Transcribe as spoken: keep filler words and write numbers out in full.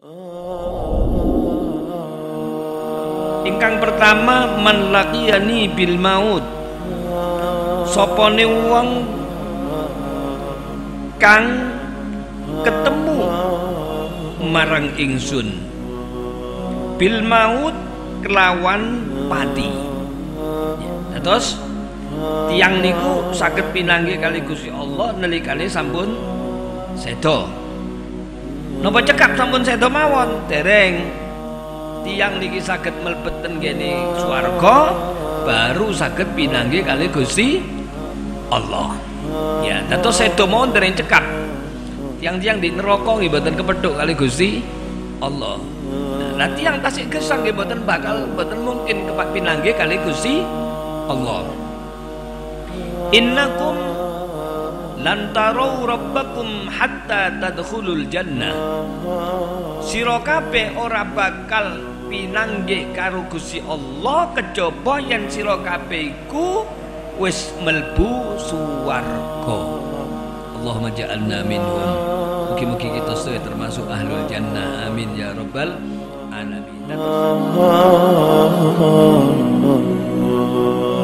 Ingkang pertama, man laqiyani bil maut, sopone wong kang ketemu marang ingsun bil maut kelawan pati. Ya, terus tiang niku saged pinanggih kali Gusti Allah nalikane sampun sedo. Napa cekap sampun sedo mawon? Dereng. Tiang niki saged mlebet ten kene swarga baru saged pinanggih kali Gusti Allah. Ya, dados sedo mawon dereng cekap. Tiang-tiang di neraka nggih mboten kepethuk kali Gusti Allah. Nah, tiang tasik gesang nggih mboten bakal mboten mungkin kepak pinanggih kali Gusti Allah. Innakum lan tarau rabbakum hatta tadkhulul jannah. Sira kabeh ora bakal pinanggih karo Gusti Allah kejaba yen sira kabeh iku wis mlebu swarga. Allahumma ja'alna minhum. Mugi-mugi kita sedaya termasuk ahlul jannah. Amin ya rabbal alamin.